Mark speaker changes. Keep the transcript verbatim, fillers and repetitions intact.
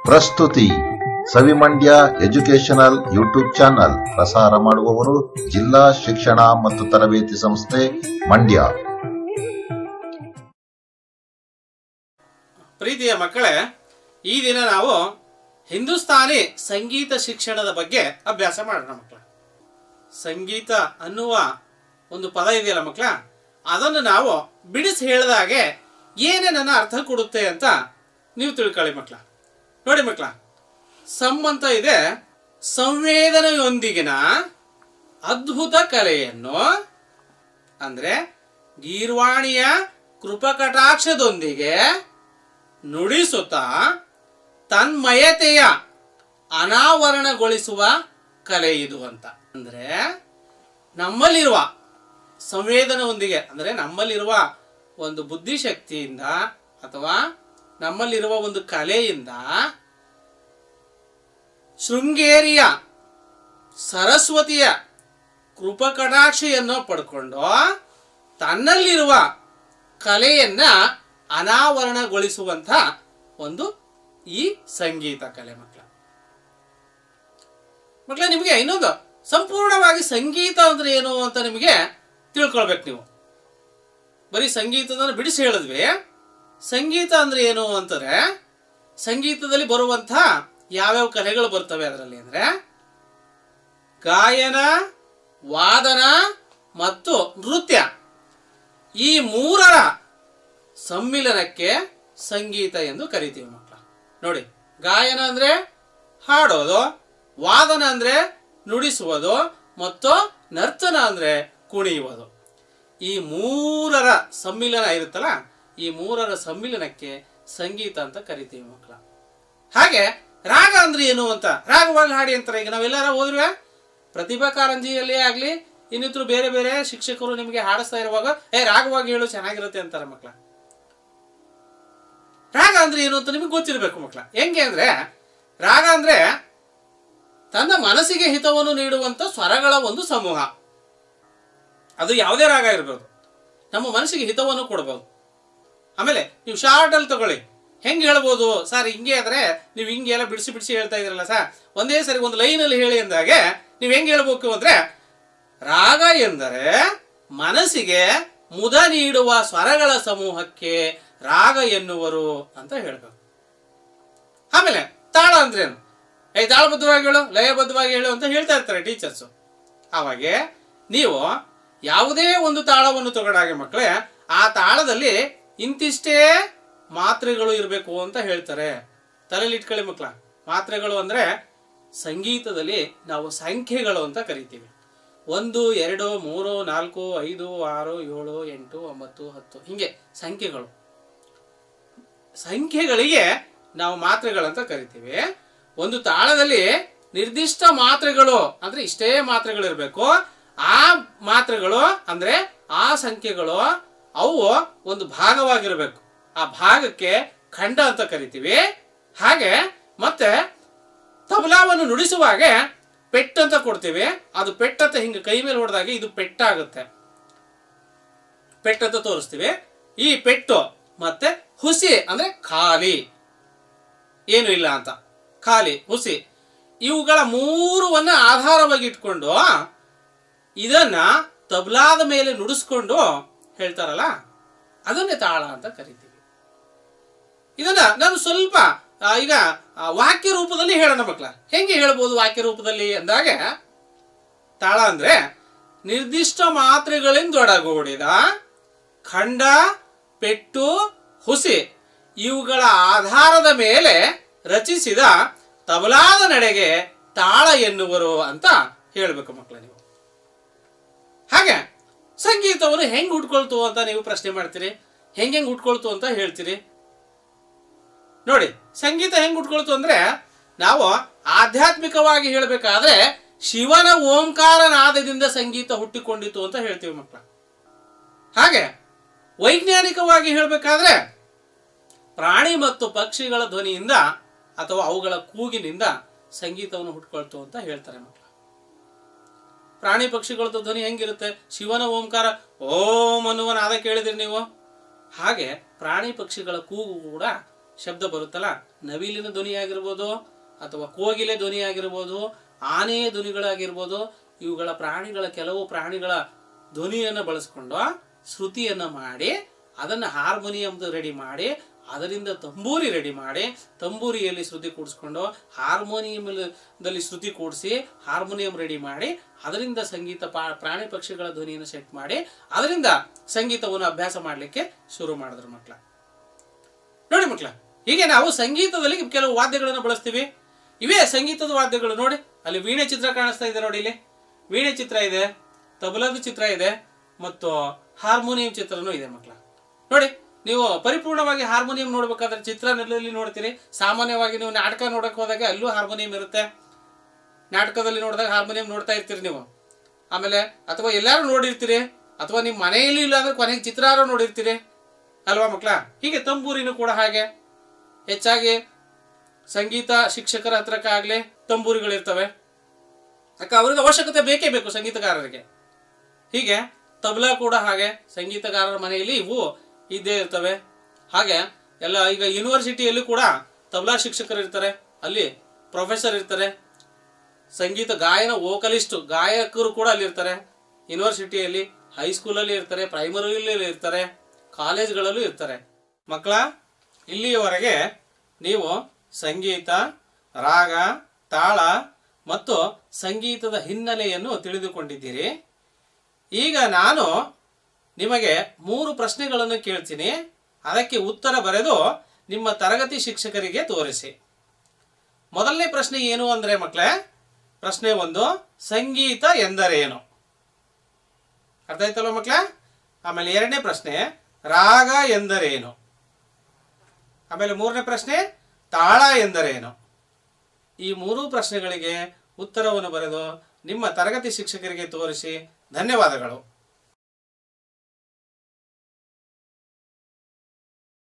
Speaker 1: ಪ್ರಸ್ತುತಿ ಸವಿಮಂಡ್ಯ educational YouTube channel. ಪ್ರಸಾರ ಮಾಡುವವರು ಜಿಲ್ಲಾ ಶಿಕ್ಷಣ ಮತ್ತು ತರಬೇತಿ ಸಂಸ್ಥೆ ಮಂಡ್ಯ.
Speaker 2: ಪ್ರೀತಿಯ ಮಕ್ಕಳೇ, ಈ ದಿನ ನಾವು ಹಿಂದೂಸ್ತಾನಿ ಸಂಗೀತ ಶಿಕ್ಷಣದ ಬಗ್ಗೆ ಅಭ್ಯಾಸ ಮಾಡೋಣ ಮಕ್ಕಳ. ಸಂಗೀತ ಅನ್ನುವ ಒಂದು ಪದ ಇದೆಯಲ್ಲ ಮಕ್ಕಳ, ಅದನ್ನು ನಾವು ಬಿಡಿಸಿ ಹೇಳಿದಾಗೆ ಏನೇನನ್ನ ಅರ್ಥ ಕೊಡುತ್ತೆ ಅಂತ ನೀವು ತಿಳ್ಕೊಳ್ಳಿ ಮಕ್ಕಳ. ನೋಡಿ ಮಕ್ಕಳ, ಸಮ್ ಅಂತ ಇದೆ, ಸಂವೇದನೆಯೊಂದಿಗಿನ ಅದ್ಭುತ ಕಲೆಯನ್ನು ಅಂದ್ರೆ ಗೀರ್ವಾಣಿಯ ಕೃಪಕಟಾಕ್ಷದೊಂದಿಗೆ ನುಡಿಸುತ್ತಾ ತನ್ಮಯತೆಯ ಅನಾವರಣಗೊಳಿಸುವ ಕಲೆ ಇದು ಅಂತ. ಅಂದ್ರೆ ನಮ್ಮಲ್ಲಿರುವ ಸಂವೇದನೆಯೊಂದಿಗೆ ಅಂದ್ರೆ ನಮ್ಮಲ್ಲಿರುವ ಒಂದು ಬುದ್ಧಿಶಕ್ತಿಯಿಂದ ಅಥವಾ ನಮ್ಮಲ್ಲಿರುವ ಒಂದು ಕಲೆಯಿಂದ ಶೃಂಗೇರಿಯ ಸರಸ್ವತಿಯ ಕೃಪಕಟಾಕ್ಷೆಯನ್ನು ಪಡ್ಕೊಂಡು ತನ್ನಲ್ಲಿರುವ ಕಲೆಯನ್ನ ಅನಾವರಣಗೊಳಿಸುವಂತ ಒಂದು ಈ ಸಂಗೀತ ಕಲೆ ಮಕ್ಕಳ. ಮಕ್ಕಳ, ನಿಮಗೆ ಇನ್ನೊಂದು ಸಂಪೂರ್ಣವಾಗಿ ಸಂಗೀತ ಅಂದ್ರೆ ಏನು ಅಂತ ನಿಮಗೆ ತಿಳ್ಕೊಳ್ಬೇಕು. ನೀವು ಬರೀ ಸಂಗೀತದನ್ನು ಬಿಡಿಸಿ ಹೇಳಿದ್ವಿ. ಸಂಗೀತ ಅಂದ್ರೆ ಏನು ಅಂತಾರೆ, ಸಂಗೀತದಲ್ಲಿ ಬರುವಂತ ಯಾವ್ಯಾವ ಕಲೆಗಳು ಬರ್ತವೆ ಅದರಲ್ಲಿ ಅಂದ್ರೆ ಗಾಯನ, ವಾದನ ಮತ್ತು ನೃತ್ಯ. ಈ ಮೂರರ ಸಮ್ಮಿಲನಕ್ಕೆ ಸಂಗೀತ ಎಂದು ಕರಿತೀವಿ ಮಕ್ಕಳ. ನೋಡಿ, ಗಾಯನ ಅಂದ್ರೆ ಹಾಡೋದು, ವಾದನ ಅಂದ್ರೆ ನುಡಿಸುವುದು ಮತ್ತು ನರ್ತನ ಅಂದ್ರೆ ಕುಣಿಯುವುದು. ಈ ಮೂರರ ಸಮ್ಮಿಲನ ಇರುತ್ತಲ್ಲ, ಈ ಮೂರರ ಸಮ್ಮಿಲನಕ್ಕೆ ಸಂಗೀತ ಅಂತ ಕರಿತೀವಿ ಮಕ್ಕಳ. ಹಾಗೆ ರಾಗ ಅಂದ್ರೆ ಏನು ಅಂತ, ರಾಗವಾಗಿ ಹಾಡಿ ಅಂತಾರೆ. ಈಗ ನಾವೆಲ್ಲರ ಹೋದ್ರೆ ಪ್ರತಿಭಾ ಕಾರಂಜಿಯಲ್ಲೇ ಆಗ್ಲಿ ಇನ್ನಿದ್ರು ಬೇರೆ ಬೇರೆ ಶಿಕ್ಷಕರು ನಿಮಗೆ ಹಾಡಿಸ್ತಾ ಇರುವಾಗ ಏ ರಾಗವಾಗಿ ಹೇಳು ಚೆನ್ನಾಗಿರುತ್ತೆ ಅಂತಾರೆ ಮಕ್ಕಳ. ರಾಗ ಅಂದ್ರೆ ಏನು ಅಂತ ನಿಮಗೆ ಗೊತ್ತಿರಬೇಕು ಮಕ್ಕಳ. ಹೆಂಗೆ ಅಂದ್ರೆ ರಾಗ ಅಂದ್ರೆ ತನ್ನ ಮನಸ್ಸಿಗೆ ಹಿತವನ್ನು ನೀಡುವಂತ ಸ್ವರಗಳ ಒಂದು ಸಮೂಹ. ಅದು ಯಾವುದೇ ರಾಗ ಇರಬಹುದು, ನಮ್ಮ ಮನಸ್ಸಿಗೆ ಹಿತವನ್ನು ಕೊಡಬಹುದು. ಆಮೇಲೆ ನೀವು ಶಾರ್ಟ್ ಅಲ್ಲಿ ತಗೊಳ್ಳಿ, ಹೆಂಗೆ ಹೇಳ್ಬೋದು ಸರ್ ಹಿಂಗೆ ಆದ್ರೆ ನೀವು ಹಿಂಗೆ ಎಲ್ಲ ಬಿಡಿಸಿ ಬಿಡಿಸಿ ಹೇಳ್ತಾ ಇದ್ರಲ್ಲ ಸರ್, ಒಂದೇ ಸರಿ ಒಂದು ಲೈನಲ್ಲಿ ಹೇಳಿ ಅಂದಾಗೆ ನೀವು ಹೆಂಗೆ ಹೇಳ್ಬೇಕು ಅಂದ್ರೆ ರಾಗ ಎಂದರೆ ಮನಸ್ಸಿಗೆ ಮುದ ನೀಡುವ ಸ್ವರಗಳ ಸಮೂಹಕ್ಕೆ ರಾಗ ಎನ್ನುವರು ಅಂತ ಹೇಳ್ಬೇಕು. ಆಮೇಲೆ ತಾಳ ಅಂದ್ರೇನು, ಏ ತಾಳಬದ್ಧವಾಗಿ ಹೇಳು, ಲಯಬದ್ಧವಾಗಿ ಹೇಳು ಅಂತ ಹೇಳ್ತಾ ಇರ್ತಾರೆ ಟೀಚರ್ಸು. ಆವಾಗೆ ನೀವು ಯಾವುದೇ ಒಂದು ತಾಳವನ್ನು ತಗೊಂಡಾಗೆ ಮಕ್ಕಳೇ, ಆ ತಾಳದಲ್ಲಿ ಇಂತಿಷ್ಟೇ ಮಾತ್ರೆಗಳು ಇರಬೇಕು ಅಂತ ಹೇಳ್ತಾರೆ. ತಲೆಯಲ್ಲಿ ಇಟ್ಕೊಳ್ಳಿ ಮಕ್ಕಳ. ಮಾತ್ರೆಗಳು ಅಂದ್ರೆ ಸಂಗೀತದಲ್ಲಿ ನಾವು ಸಂಖ್ಯೆಗಳು ಅಂತ ಕರಿತೀವಿ. ಒಂದು, ಎರಡು, ಮೂರು, ನಾಲ್ಕು, ಐದು, ಆರು, ಏಳು, ಎಂಟು, ಒಂಬತ್ತು, ಹತ್ತು, ಹಿಂಗೆ ಸಂಖ್ಯೆಗಳು. ಸಂಖ್ಯೆಗಳಿಗೆ ನಾವು ಮಾತ್ರೆಗಳಂತ ಕರಿತೀವಿ. ಒಂದು ತಾಳದಲ್ಲಿ ನಿರ್ದಿಷ್ಟ ಮಾತ್ರೆಗಳು ಅಂದ್ರೆ ಇಷ್ಟೇ ಮಾತ್ರೆಗಳು ಇರಬೇಕು. ಆ ಮಾತ್ರೆಗಳು ಅಂದ್ರೆ ಆ ಸಂಖ್ಯೆಗಳು ಅವು ಒಂದು ಭಾಗವಾಗಿರ್ಬೇಕು. ಆ ಭಾಗಕ್ಕೆ ಖಂಡ ಅಂತ ಕರಿತೀವಿ. ಹಾಗೆ ಮತ್ತೆ ತಬಲಾವನ್ನು ನುಡಿಸುವಾಗೆ ಪೆಟ್ಟು ಅಂತ ಕೊಡ್ತೀವಿ. ಅದು ಪೆಟ್ಟಂತ ಹಿಂಗೆ ಕೈ ಮೇಲೆ ಹೊಡೆದಾಗ ಇದು ಪೆಟ್ಟಾಗುತ್ತೆ, ಪೆಟ್ಟಂತ ತೋರಿಸ್ತೀವಿ. ಈ ಪೆಟ್ಟು ಮತ್ತೆ ಹುಸಿ ಅಂದ್ರೆ ಖಾಲಿ, ಏನು ಇಲ್ಲ ಅಂತ, ಖಾಲಿ ಹುಸಿ, ಇವುಗಳ ಮೂರುವನ್ನ ಆಧಾರವಾಗಿ ಇಟ್ಕೊಂಡು ಇದನ್ನ ತಬಲಾದ ಮೇಲೆ ನುಡಿಸ್ಕೊಂಡು ಹೇಳ್ತಾರಲ್ಲ, ಅದನ್ನೇ ತಾಳ ಅಂತ ಕರಿತೀವಿ. ಇದನ್ನ ನಾನು ಸ್ವಲ್ಪ ಈಗ ವಾಕ್ಯ ರೂಪದಲ್ಲಿ ಹೇಳೋಣ ಮಕ್ಕಳ. ಹೆಂಗೆ ಹೇಳ್ಬೋದು ವಾಕ್ಯ ರೂಪದಲ್ಲಿ ಅಂದಾಗ, ತಾಳ ಅಂದ್ರೆ ನಿರ್ದಿಷ್ಟ ಮಾತ್ರೆಗಳಿಂದೊಡಗೂಡಿದ ಖಂಡ, ಪೆಟ್ಟು, ಹುಸಿ ಇವುಗಳ ಆಧಾರದ ಮೇಲೆ ರಚಿಸಿದ ತಬಲಾದ ನಡೆಗೆ ತಾಳ ಎನ್ನುವರು ಅಂತ ಹೇಳ್ಬೇಕು ಮಕ್ಕಳ ನೀವು. ಹಾಗೆ ಸಂಗೀತವನ್ನು ಹೆಂಗ್ ಹುಟ್ಕೊಳ್ತು ಅಂತ ನೀವು ಪ್ರಶ್ನೆ ಮಾಡ್ತೀರಿ, ಹೆಂಗ್ ಹೆಂಗ್ ಹುಟ್ಕೊಳ್ತು ಅಂತ ಹೇಳ್ತೀರಿ. ನೋಡಿ, ಸಂಗೀತ ಹೆಂಗ್ ಹುಟ್ಕೊಳ್ತು ಅಂದ್ರೆ ನಾವು ಆಧ್ಯಾತ್ಮಿಕವಾಗಿ ಹೇಳ್ಬೇಕಾದ್ರೆ ಶಿವನ ಓಂಕಾರ ನಾದದಿಂದ ಸಂಗೀತ ಹುಟ್ಟಿಕೊಂಡಿತು ಅಂತ ಹೇಳ್ತೀವಿ ಮಕ್ಕಳ. ಹಾಗೆ ವೈಜ್ಞಾನಿಕವಾಗಿ ಹೇಳ್ಬೇಕಾದ್ರೆ ಪ್ರಾಣಿ ಮತ್ತು ಪಕ್ಷಿಗಳ ಧ್ವನಿಯಿಂದ ಅಥವಾ ಅವುಗಳ ಕೂಗಿನಿಂದ ಸಂಗೀತವನ್ನು ಹುಟ್ಕೊಳ್ತು ಅಂತ ಹೇಳ್ತಾರೆ ಮಕ್ಕಳ. ಪ್ರಾಣಿ ಪಕ್ಷಿಗಳದ್ದು ಧ್ವನಿ ಹೆಂಗಿರುತ್ತೆ, ಶಿವನ ಓಂಕಾರ ಓಂ ಅನ್ನುವ ನಾದ ಕೇಳಿದ್ರಿ ನೀವು. ಹಾಗೆ ಪ್ರಾಣಿ ಪಕ್ಷಿಗಳ ಕೂಗು ಕೂಡ ಶಬ್ದ ಬರುತ್ತಲ್ಲ, ನವಿಲಿನ ಧ್ವನಿ ಆಗಿರ್ಬೋದು ಅಥವಾ ಕೋಗಿಲೆ ಧ್ವನಿ ಆಗಿರ್ಬೋದು, ಆನೆಯ ಧ್ವನಿಗಳಾಗಿರ್ಬೋದು, ಇವುಗಳ ಪ್ರಾಣಿಗಳ ಕೆಲವು ಪ್ರಾಣಿಗಳ ಧ್ವನಿಯನ್ನು ಬಳಸ್ಕೊಂಡು ಶ್ರುತಿಯನ್ನು ಮಾಡಿ ಅದನ್ನು ಹಾರ್ಮೋನಿಯಂ ರೆಡಿ ಮಾಡಿ ಅದರಿಂದ ತಂಬೂರಿ ರೆಡಿ ಮಾಡಿ ತಂಬೂರಿಯಲ್ಲಿ ಶ್ರುತಿ ಕೂಡಿಸ್ಕೊಂಡು ಹಾರ್ಮೋನಿಯಂದಲ್ಲಿ ಶ್ರುತಿ ಕೂಡಿಸಿ ಹಾರ್ಮೋನಿಯಂ ರೆಡಿ ಮಾಡಿ ಅದರಿಂದ ಸಂಗೀತ ಪ್ರಾಣಿ ಪಕ್ಷಿಗಳ ಧ್ವನಿಯನ್ನು ಸೆಟ್ ಮಾಡಿ ಅದರಿಂದ ಸಂಗೀತವನ್ನು ಅಭ್ಯಾಸ ಮಾಡಲಿಕ್ಕೆ ಶುರು ಮಾಡಿದ್ರು ಮಕ್ಕಳ. ನೋಡಿ ಮಕ್ಕಳ, ಹೀಗೆ ನಾವು ಸಂಗೀತದಲ್ಲಿ ಕೆಲವು ವಾದ್ಯಗಳನ್ನು ಬಳಸ್ತೀವಿ. ಇವೇ ಸಂಗೀತದ ವಾದ್ಯಗಳು. ನೋಡಿ ಅಲ್ಲಿ ವೀಣೆ ಚಿತ್ರ ಕಾಣಿಸ್ತಾ ಇದೆ, ನೋಡಿ ಇಲ್ಲಿ ವೀಣೆ ಚಿತ್ರ ಇದೆ, ತಬಲದ ಚಿತ್ರ ಇದೆ ಮತ್ತು ಹಾರ್ಮೋನಿಯಂ ಚಿತ್ರನೂ ಇದೆ ಮಕ್ಕಳ. ನೋಡಿ, ನೀವು ಪರಿಪೂರ್ಣವಾಗಿ ಹಾರ್ಮೋನಿಯಂ ನೋಡ್ಬೇಕಾದ್ರೆ ಚಿತ್ರನಲ್ಲಿ ನೋಡ್ತೀರಿ. ಸಾಮಾನ್ಯವಾಗಿ ನೀವು ನಾಟಕ ನೋಡಕ್ ಹೋದಾಗ ಅಲ್ಲೂ ಹಾರ್ಮೋನಿಯಂ ಇರುತ್ತೆ. ನಾಟಕದಲ್ಲಿ ನೋಡಿದಾಗ ಹಾರ್ಮೋನಿಯಂ ನೋಡ್ತಾ ಇರ್ತೀರಿ ನೀವು. ಆಮೇಲೆ ಅಥವಾ ಎಲ್ಲಾರು ನೋಡಿರ್ತೀರಿ, ಅಥವಾ ನಿಮ್ಮ ಮನೆಯಲ್ಲಿ ಇಲ್ಲ ಅಂದ್ರೆ ಕೊನೆಗೆ ಚಿತ್ರಾರು ನೋಡಿರ್ತೀರಿ ಅಲ್ವಾ ಮಕ್ಕಳ. ಹೀಗೆ ತಂಬೂರಿನೂ ಕೂಡ ಹಾಗೆ. ಹೆಚ್ಚಾಗಿ ಸಂಗೀತ ಶಿಕ್ಷಕರ ಹತ್ರಕ್ಕಾಗ್ಲಿ ತಂಬೂರಿಗಳಿರ್ತವೆ. ಯಾಕೆ ಅವ್ರಿಗೆ ಅವಶ್ಯಕತೆ ಬೇಕೇ ಬೇಕು ಸಂಗೀತಗಾರರಿಗೆ. ಹೀಗೆ ತಬಲಾ ಕೂಡ ಹಾಗೆ ಸಂಗೀತಗಾರರ ಮನೆಯಲ್ಲಿ ಇವು ಇದ್ದೇ ಇರ್ತವೆ. ಹಾಗೆ ಎಲ್ಲ ಈಗ ಯೂನಿವರ್ಸಿಟಿಯಲ್ಲಿ ಕೂಡ ತಬಲಾ ಶಿಕ್ಷಕರು ಇರ್ತಾರೆ, ಅಲ್ಲಿ ಪ್ರೊಫೆಸರ್ ಇರ್ತಾರೆ, ಸಂಗೀತ ಗಾಯನ ವೋಕಲಿಸ್ಟ್ ಗಾಯಕರು ಕೂಡ ಅಲ್ಲಿ ಇರ್ತಾರೆ. ಯೂನಿವರ್ಸಿಟಿಯಲ್ಲಿ, ಹೈಸ್ಕೂಲಲ್ಲಿ ಇರ್ತಾರೆ, ಪ್ರೈಮರಿಯಲ್ಲಿ ಇರ್ತಾರೆ, ಕಾಲೇಜ್ಗಳಲ್ಲೂ ಇರ್ತಾರೆ. ಮಕ್ಕಳ, ಇಲ್ಲಿಯವರೆಗೆ ನೀವು ಸಂಗೀತ, ರಾಗ, ತಾಳ ಮತ್ತು ಸಂಗೀತದ ಹಿನ್ನೆಲೆಯನ್ನು ತಿಳಿದುಕೊಂಡಿದ್ದೀರಿ. ಈಗ ನಾನು ನಿಮಗೆ ಮೂರು ಪ್ರಶ್ನೆಗಳನ್ನು ಕೇಳ್ತೀನಿ. ಅದಕ್ಕೆ ಉತ್ತರ ಬರೆದು ನಿಮ್ಮ ತರಗತಿ ಶಿಕ್ಷಕರಿಗೆ ತೋರಿಸಿ. ಮೊದಲನೇ ಪ್ರಶ್ನೆ ಏನು ಅಂದರೆ ಮಕ್ಕಳೇ, ಪ್ರಶ್ನೆ ಒಂದು, ಸಂಗೀತ ಎಂದರೇನು? ಅರ್ಥ ಆಯ್ತಲ್ವ ಮಕ್ಕಳೇ? ಆಮೇಲೆ ಎರಡನೇ ಪ್ರಶ್ನೆ, ರಾಗ ಎಂದರೇನು? ಆಮೇಲೆ ಮೂರನೇ ಪ್ರಶ್ನೆ, ತಾಳ ಎಂದರೇನು? ಈ ಮೂರು ಪ್ರಶ್ನೆಗಳಿಗೆ ಉತ್ತರವನ್ನು ಬರೆದು ನಿಮ್ಮ ತರಗತಿ ಶಿಕ್ಷಕರಿಗೆ ತೋರಿಸಿ. ಧನ್ಯವಾದಗಳು.